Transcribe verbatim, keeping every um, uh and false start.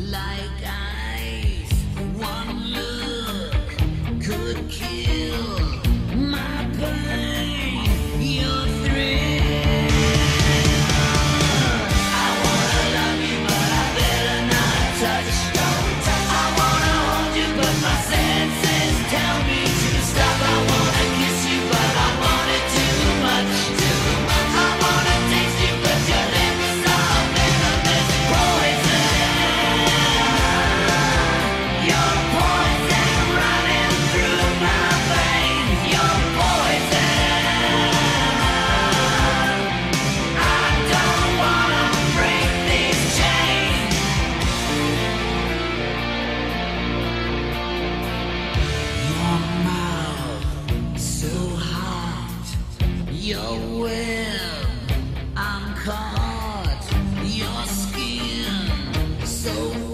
like ice. One look could kill my pain. Your thrill. I wanna love you, but I better not touch. I wanna hold you, but my senses tell me to stop. I wanna kiss you, but I want it too much. Too much. I wanna taste you, but your lips are venomous poison. You're poison running through my veins. You're poison. I don't wanna break these chains. Your mouth so hot, your web I'm caught, your skin so